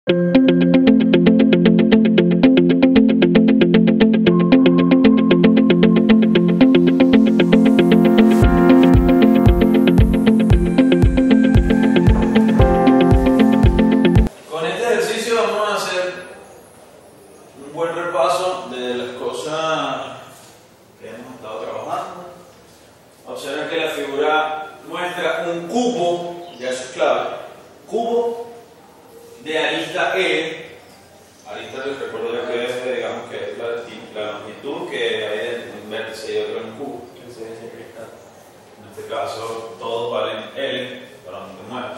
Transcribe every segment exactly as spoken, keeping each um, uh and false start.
Con este ejercicio vamos a hacer un buen repaso de las cosas que hemos estado trabajando. Observen que la figura muestra un cubo, ya eso es clave, cubo de arista L. Arista, les recuerdo que es, digamos, que es la, la longitud que hay en un vértice y otro en un cubo. En este caso, todos valen L para donde te muevas.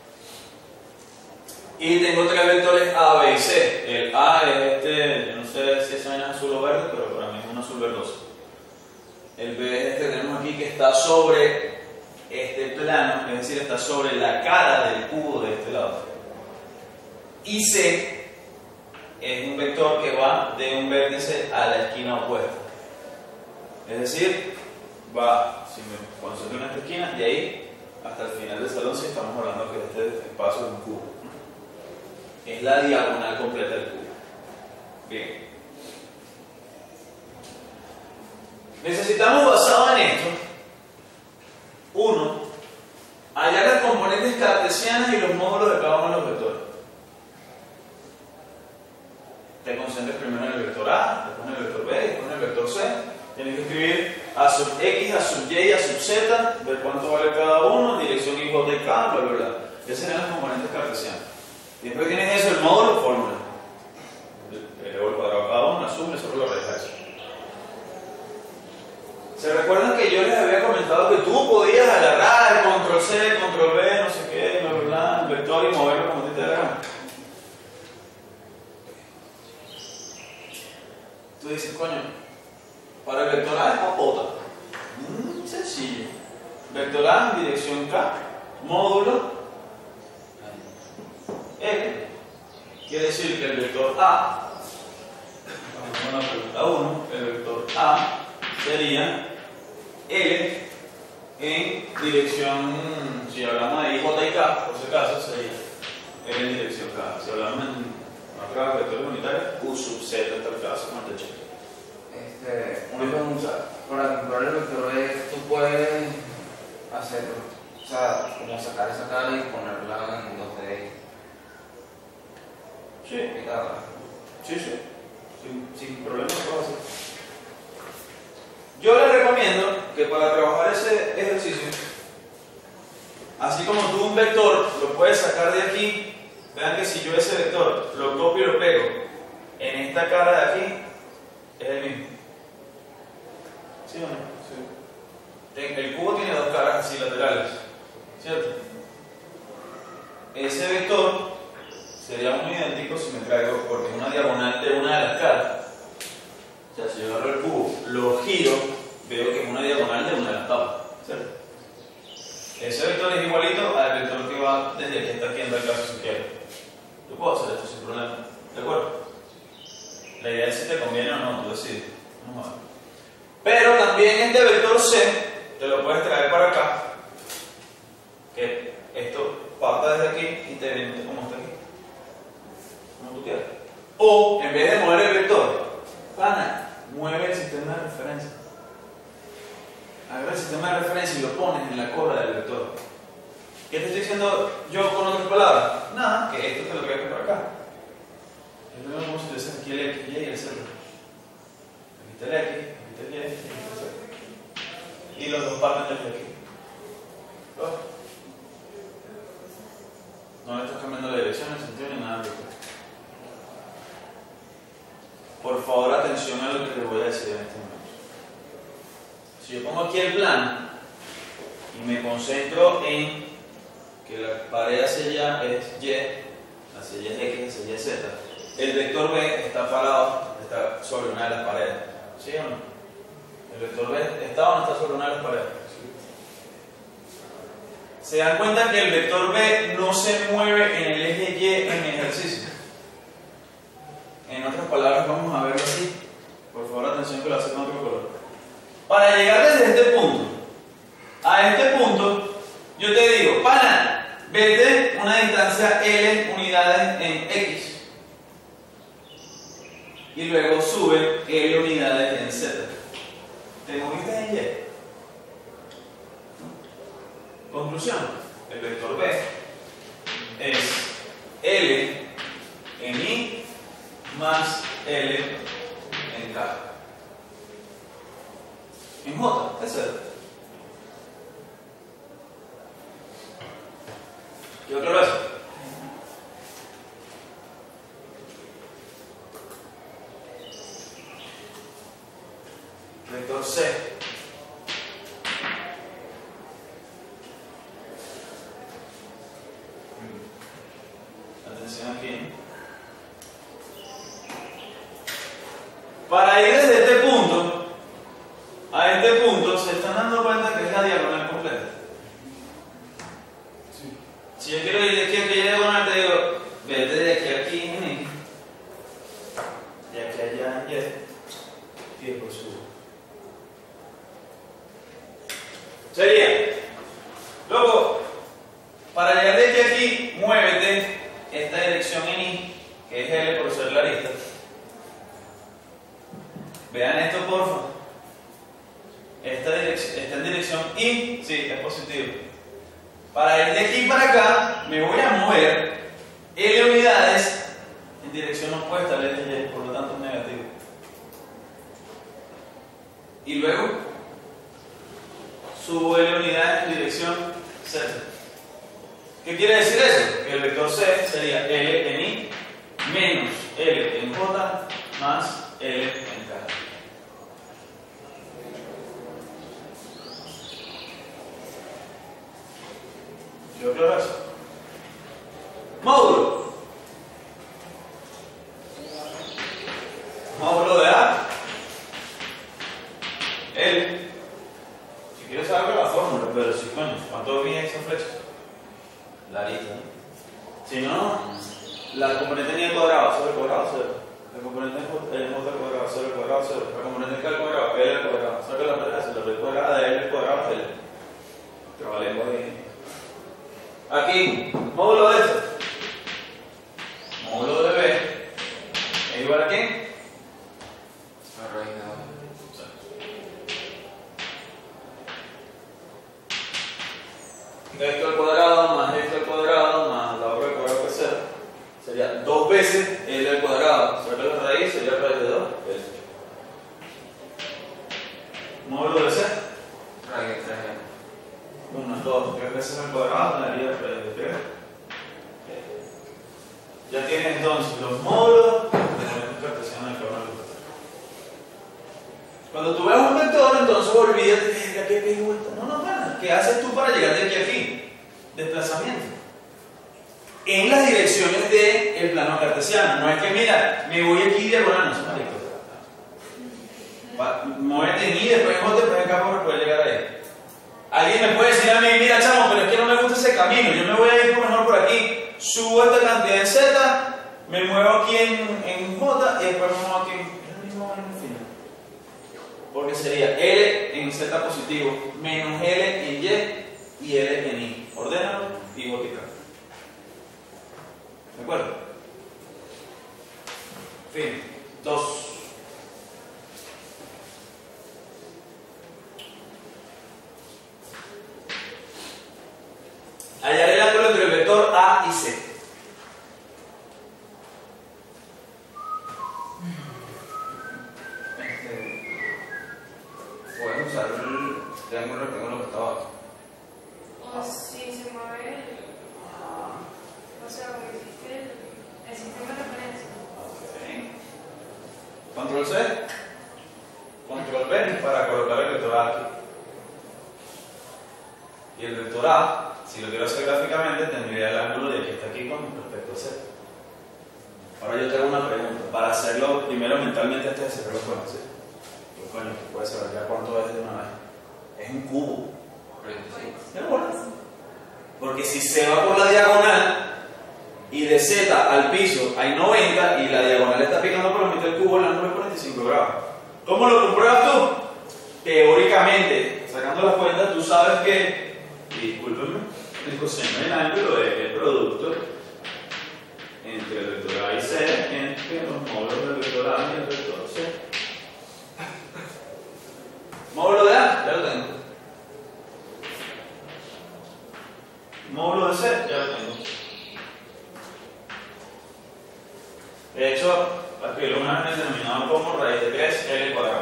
Y tengo tres vectores A, B y C. El A es este, no sé si ese es azul o verde, pero para mí es un azul verdoso. El B es este que tenemos aquí, que está sobre este plano, es decir, está sobre la cara del cubo de este lado. Y C es un vector que va de un vértice a la esquina opuesta. Es decir, va, si me concentro en esta esquina, de ahí hasta el final del salón, si estamos hablando que este espacio es un cubo. Es la diagonal completa del cubo. Bien. Necesitamos, basado en esto, uno, hallar las componentes cartesianas y los módulos de cada uno de los vectores. Te concentras primero en el vector A, después en el vector B, después en el vector C. Tienes que escribir a sub X, a sub Y, a sub Z, ver cuánto vale cada uno, dirección Y, J y K, bla, bla, bla. Esas serían las componentes cartesianas. Y después tienes eso, el módulo, fórmula. Elevo el cuadrado a cada uno, asume, sobre lo resta eso. ¿Se recuerdan que yo les había comentado que tú podías agarrar control C, control B, no sé qué, bla, bla, bla, el vector y moverlo como te dé la gana? Tú dices, coño, para el vector A es papota. Muy sencillo. Vector A en dirección K, módulo L, quiere decir que el vector A, vamos a la pregunta uno, el vector A sería L en dirección, si hablamos de I, J y K, por si acaso, sería L en dirección K. Si hablamos en acá de vectores unitarios, U sub Z en tal caso, con el cheque. Este, una pregunta, para comprar el vector B, tú puedes hacerlo, o sea, como sacar esa cara y ponerla en dos D. Sí, sí, sí, sin, sin problema puedo hacer. Yo les recomiendo que para trabajar ese ejercicio, así como tú un vector lo puedes sacar de aquí, vean que si yo ese vector lo copio y lo pego en esta cara de aquí, es el mismo. ¿Sí o no? Sí. El cubo tiene dos caras así laterales, ¿cierto? Ese vector sería muy idéntico si me traigo, porque es una diagonal de una de las caras. O sea, si yo agarro el cubo, lo giro, veo que es una diagonal de una de las tapas, ¿cierto? Ese vector es igualito al vector que va desde aquí hasta aquí en tal caso si quiero. Yo puedo hacer esto sin problema, ¿de acuerdo? La idea es si te conviene o no, tú decides. Vamos a ver. Pero también este vector C te lo puedes traer para acá, que esto parta desde aquí y te viene como está aquí, como tú quieras. O en vez de mover el vector, pana, mueve el sistema de referencia. Agarra el sistema de referencia y lo pones en la cola del vector. ¿Qué te estoy diciendo yo con otras palabras? Nada, que esto te lo pegas para acá. Es lo mismo si tú dices aquí el X, Y y el Z. Aquí está el X, aquí está el Y, aquí está el Z. Y los dos parten desde aquí. ¿Oh? No le estás cambiando la dirección, el sentido ni nada de eso. Por favor, atención a lo que les voy a decir en este momento. Si yo pongo aquí el plano y me concentro en que la pared hacia allá es Y, hacia Y es X, hacia Y es Z, el vector B está parado, está sobre una de las paredes. ¿Sí o no? El vector B está o no está sobre una de las paredes. Se dan cuenta que el vector B no se mueve en el eje Y en el ejercicio. En otras palabras, vamos a verlo así. Por favor, atención que lo hace con otro color. Para llegar desde este punto a este punto, yo te digo, pana, vete una distancia L unidades en X. y luego sube L unidades en Z. ¿Te moviste en Y? Conclusión, el vector B es L en I más L en K. En J, es Z. ¿Qué otro brazo? Vector C. Atención aquí. Para ir desde este punto a este punto, se están dando cuenta que es la diagonal completa. Sí. Si yo quiero ir de aquí a aquella diagonal, te digo, vete de aquí a aquí en I, de aquí a allá en Y, y después subo. Sería, luego, para llegar de aquí a aquí, muévete esta dirección en I, que es L por ser la arista. Vean esto, por favor. Esta dirección, está en dirección I, sí, es positivo. Para ir de aquí para acá, me voy a mover L unidades en dirección opuesta al L y, por lo tanto es negativo. Y luego, subo L unidades en dirección Z. ¿Qué quiere decir eso? Que el vector C sería L en I menos L en J más L en K. ¿Yo creo eso? Módulo. Módulo de A. L. Si quieres saber la fórmula, pero si coño, ¿cuánto viene esa flecha? La arista, ¿no? Si no, la componente ni al cuadrado, sobre el cuadrado, cero. La componente es J al cuadrado, sobre el cuadrado, cero. La componente K al cuadrado, L al cuadrado. Saca la raíz, la raíz cuadrada de L al cuadrado, L. Trabalemos ahí. Aquí, módulo de esto. Módulo de B es igual a ¿qué? La raíz de dos. Esto al cuadrado más esto al cuadrado más la obra al cuadrado que sea. Sería dos veces L al cuadrado. Saca la raíz, sería raíz de dos. L. Módulo de C. Raíz de tres. Unas dos, tres veces al cuadrado, me daría raíz de tres. Ya tienes entonces los módulos de la cartesiana del cono. Cuando tú veas un vector, entonces olvídate de aquí a qué vuelta. No, no, bueno, ¿qué haces tú para llegar de aquí a aquí? Desplazamiento. En las direcciones del plano cartesiano. No es que, mira, me voy aquí diagonal, no se marico. Muévete en I, después en J, después en K para poder llegar ahí. Alguien me puede decir a mí, mira chamo, pero es que no me gusta ese camino, yo me voy a ir por mejor por aquí, subo esta cantidad en Z, me muevo aquí en, en J y después me muevo aquí en... Es lo mismo en el final. Porque sería L en Z positivo, menos L en Y y L en I. Ordénalo y botica. ¿De acuerdo? Fin. Dos. Hallar el ángulo entre el vector A y C. Este, puedes usar el triángulo rectángulo que está abajo. O si se mueve el. O sea, como existe el, el sistema de referencia. Okay. Control C. Control B para colocar el vector A aquí. Y el vector A, si lo quiero hacer gráficamente, tendría el ángulo de aquí hasta aquí con respecto a C. Ahora yo te hago una pregunta. Para hacerlo primero mentalmente antes de hacerlo con C. Pues coño, tú puedes saber ya cuánto es de una vez. Es un cubo. cuarenta y cinco. ¿De acuerdo? Porque si se va por la diagonal y de Z al piso hay noventa y la diagonal está picando por la mitad del cubo, el ángulo es cuarenta y cinco grados. ¿Cómo lo compruebas tú? Teóricamente, sacando las cuentas, tú sabes que, discúlpenme, el coseno del ángulo es el producto entre el vector A y C entre los módulos del vector A y el De hecho, para escribirlo una vez denominado como raíz de tres L cuadrado.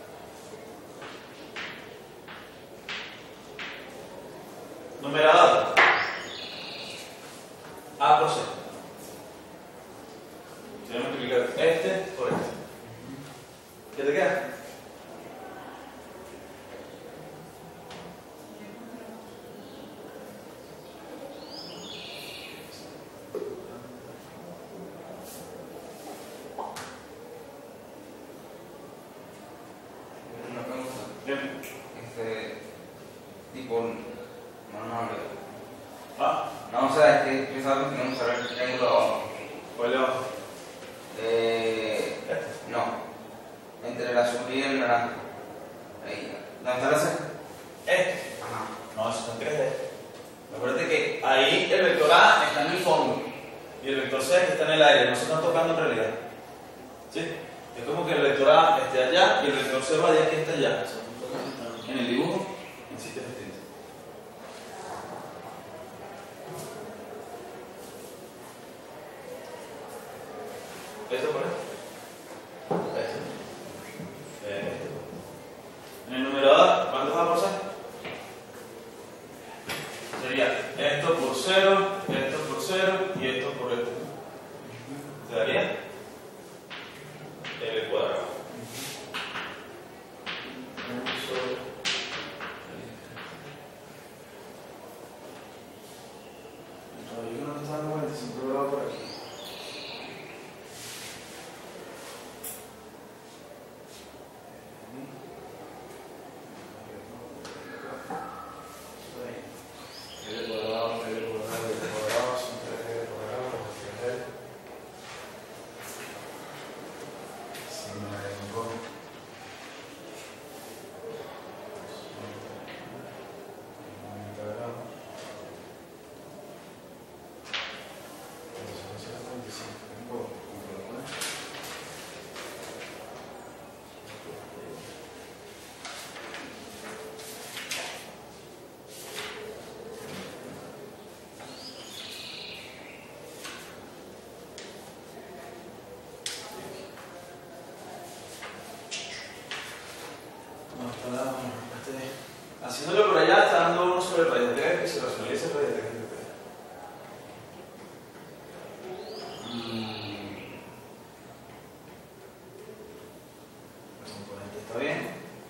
Numerado A por C. Se va a multiplicar este por este. ¿Qué te queda? Una pregunta. Bien. Este, tipo, no, no, no. Ah, No, o sea, es que pensaba que teníamos que saber el triángulo abajo. ¿cuál le va? Eh, Este. no, entre el azul y el naranja. Ahí, ¿dónde está la C? Este. Ajá. No, esos son tres D. Acuérdate que ahí el vector A está en el fondo y el vector C está en el aire, no se están tocando en realidad. ¿Sí? Es como que el vector A esté allá y el vector C va de aquí hasta allá. En el dibujo, en sitios distintos. ¿Esto por esto? Esto. Eh, esto. En el numerador, ¿cuánto va por C? Sería esto por cero, esto por cero y esto por esto. ¿Te daría? L cuadrado. Yo no me está dando cuenta, siempre lo hago por aquí. L cuadrado, L cuadrado, L cuadrado, son tres L cuadrado, tres L. Si me la vengo. Haciéndolo por allá está dando uno sobre raíz de tres que se racionaliza raíz de tres de tres. El componente está bien.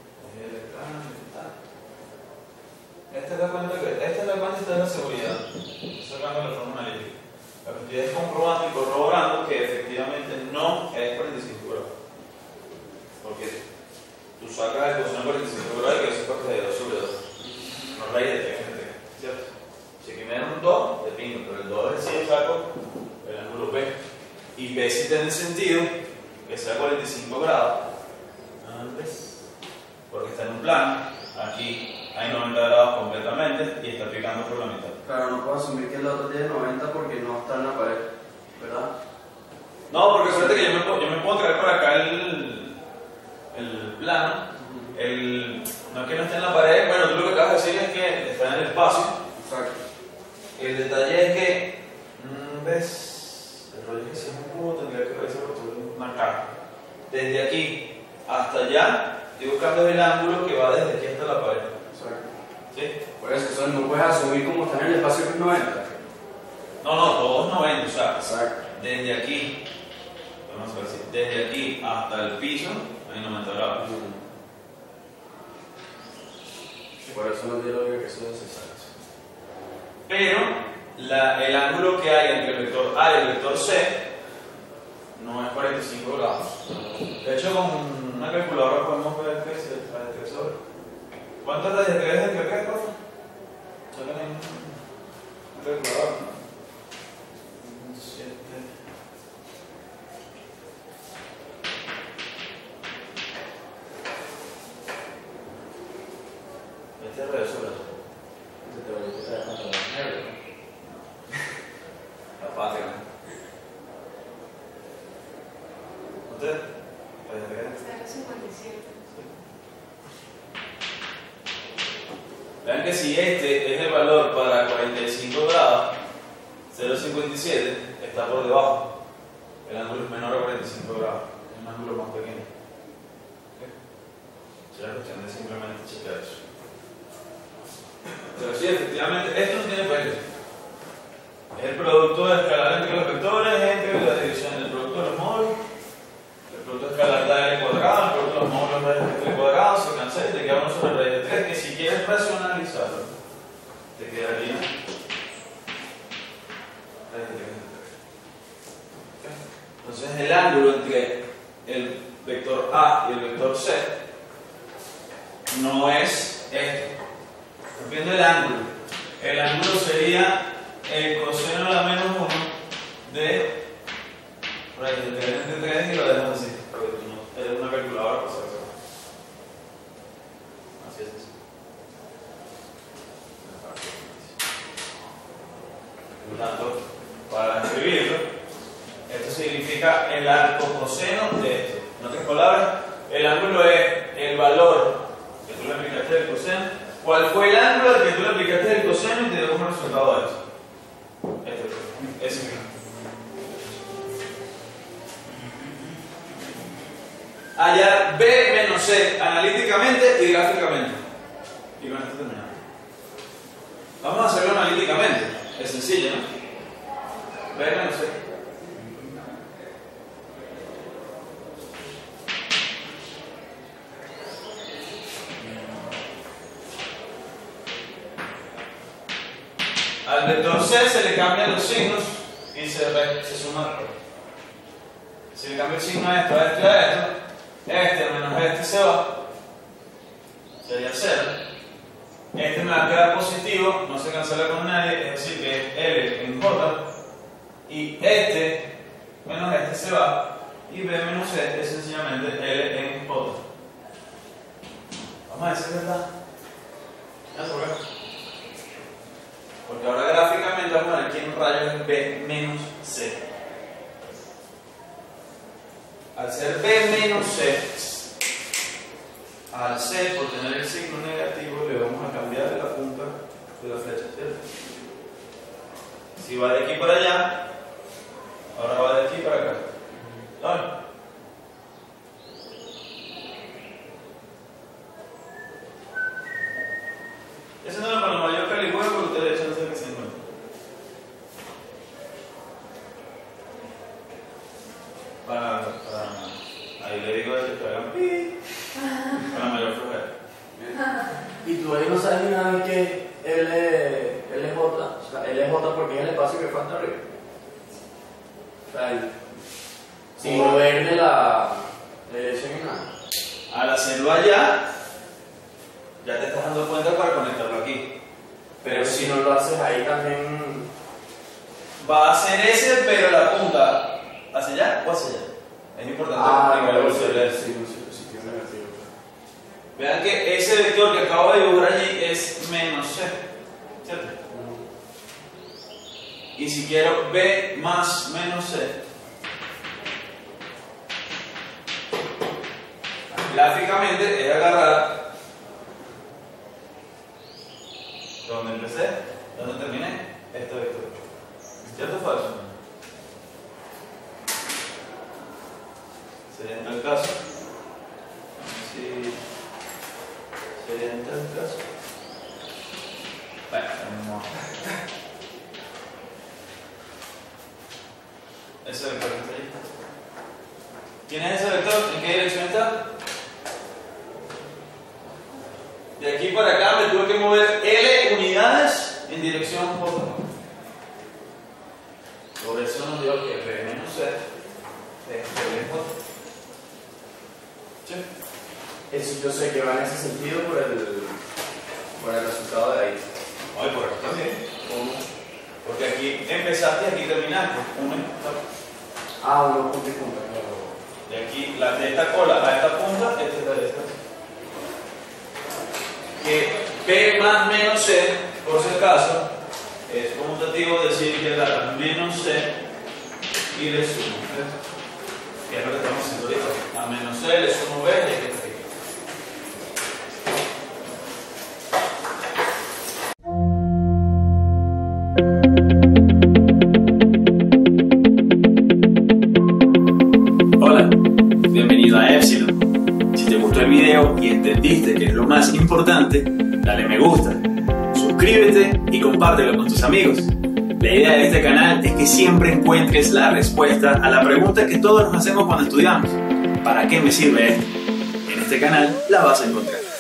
Esta es la cuenta que esta es la cuenta de la seguridad. Estoy sacando la forma analítica. La cantidad es comprobando y corroborando que efectivamente no es cuarenta y cinco grados. Porque tú sacas el coseno cuarenta y cinco grados y que eso es parte de dos sobre dos. No raíz de tres entre tres, ¿cierto? Si aquí me dan un dos, de pingo, pero el dos es si saco el ángulo P. Y P si tiene sentido que sea cuarenta y cinco grados. ¿Ves? Porque está en un plano. Aquí hay noventa grados completamente y está picando por la mitad. Claro, no puedo asumir que el otro tiene noventa porque no está en la pared, ¿verdad? No, porque fíjate que yo me, puedo, yo me puedo traer por acá el, el plano. El, no es que no esté en la pared, bueno, tú lo que acabas de decir es que está en el espacio. Exacto. El detalle es que, ¿ves? El rollo es que si es un cubo tendría que revisar por todo marcar. Desde aquí hasta allá, estoy buscando el ángulo que va desde aquí hasta la pared. Exacto. ¿Sí? Por eso, eso no puedes asumir como está en el espacio que es noventa. No, no, todos noventa, o sea, Exacto. desde aquí, vamos a ver si, desde aquí hasta el piso hay noventa grados. Por eso no tiene lógica que eso es exacto. Pero la, el ángulo que hay entre el vector A y el vector C no es cuarenta y cinco grados. De hecho, con una calculadora podemos ver que se trae de tres sobre. ¿Cuántas raíz de tres entre tres, por favor? Solo en una calculadora. siete. Este es raíz sobre todo. Este te voy a quitar cuando lo negro. La patria. ¿Usted? Raíz de tres. cero coma cincuenta y siete. Vean que si este es el valor para cuarenta y cinco grados, cero coma cincuenta y siete está por debajo. el ángulo es menor a cuarenta y cinco grados, es un ángulo más pequeño. ¿Okay? Es la cuestión de simplemente chequear eso. Pero sí, efectivamente, esto no tiene pérdida. Es el producto de escalar entre los vectores, entre la división del producto de los módulos. El producto escalar da L cuadrado, el producto de los módulos da L cuadrado, se cancela y te queda uno sobre raíz de tres, que si quieres racionalizarlo, te quedaría raíz de tres. ¿Okay? Entonces el ángulo entre el vector A y el vector C no es este. Estás viendo el ángulo. El ángulo sería el coseno de la menos uno de raíz de tres entre tres y lo dejas así, porque tú no eres una calculadora para hacer eso. Así es. Por lo tanto, para escribirlo, esto significa el arco coseno de esto. En otras palabras, el ángulo es el valor que tú le aplicaste del coseno. ¿Cuál fue el ángulo al que tú le aplicaste el coseno y te dio como resultado esto? Este, ese mismo. Hallar B menos C analíticamente y gráficamente. Y con esto terminamos. Vamos a hacerlo analíticamente. Es sencillo, ¿no? B menos C. Al vector C se le cambian los signos y se, se suma. Si le cambio el signo a esto, a esto y a esto, este menos este se va, sería cero. Este me va a quedar positivo, no se cancela con nadie, es decir que es L en J, y este menos este se va, y B menos C es sencillamente L en J. Vamos a decir verdad. ¿Ya se ve? Porque ahora gráficamente vamos a ver quién rayos es B menos C. Al ser B menos C, al C por tener el signo negativo le vamos a cambiar la punta de la flecha, ¿cierto? Si va de aquí para allá, ahora va de aquí para acá. ¿Saben? Ese no es para el mayor calijuego porque ustedes echan hacer que se encuentra. Para, para, ahí le digo a ellos que hagan pi para la mayor flojera. Y tú ahí no sabes ni nada que L, LJ, o sea, L J porque es el espacio que falta arriba. O sea, el, sin moverle la dirección y nada. Al hacerlo allá, ya te estás dando cuenta para conectarlo aquí. Pero si no lo haces ahí también. Va a ser ese, pero la punta hacia allá o hacia allá. Es importante Ah, que no, lo sí, observen. sí, sí, sí, sí, negativo. Vean que ese vector que acabo de dibujar allí es menos C, ¿cierto? Y si quiero B más menos C, gráficamente es agarrar donde empecé, donde terminé, este vector. ¿Cierto o falso? Sería en tal caso. Si sería en tal caso. Bueno, no. Ese vector está ahí. ¿Quién es ese vector? ¿En qué dirección está? De aquí para acá me tuve que mover L unidades en dirección J. Por eso nos dio que B menos C es L J. ¿Sí? Eso yo sé que va en ese sentido por el, por el resultado de ahí. Ay, por aquí también. ¿Cómo? Porque aquí empezaste y aquí terminaste. Uno, Ah, uno punto y punto. de aquí, la, de esta cola a esta punta, esta es la de esta. Que B más menos C, por si acaso, es conmutativo decir que da menos C y le sumo. ¿Ves? Que es lo que estamos haciendo ahorita. A menos C le sumo B y aquí está aquí. aprendiste, que es lo más importante, dale me gusta, suscríbete y compártelo con tus amigos. La idea de este canal es que siempre encuentres la respuesta a la pregunta que todos nos hacemos cuando estudiamos. ¿Para qué me sirve esto? En este canal la vas a encontrar.